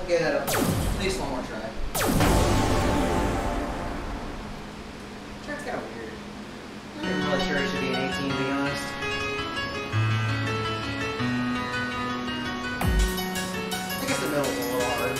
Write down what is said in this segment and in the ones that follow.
give that at least one more try. Track's kind of weird. I'm not really sure it should be an 18, to be honest. I guess the middle's a little hard.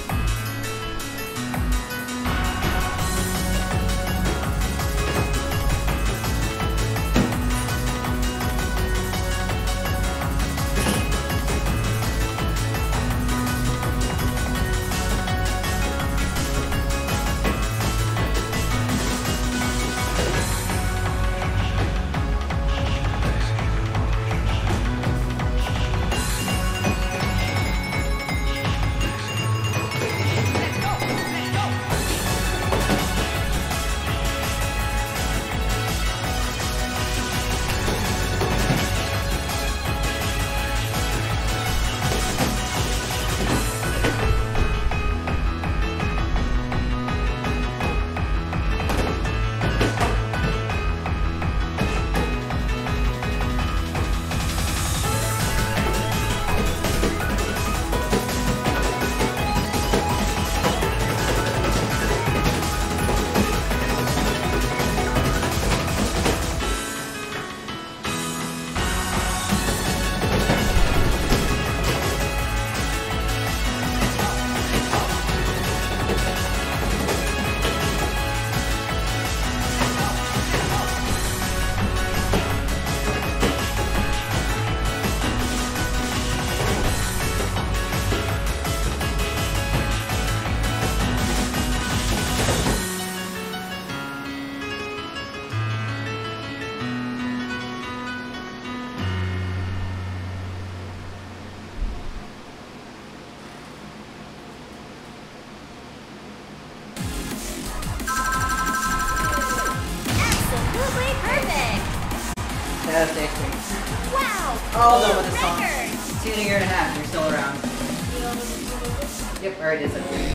Fantastic. Wow! All done with the song. See you in a year and a half. You're still around. Yep, already did something.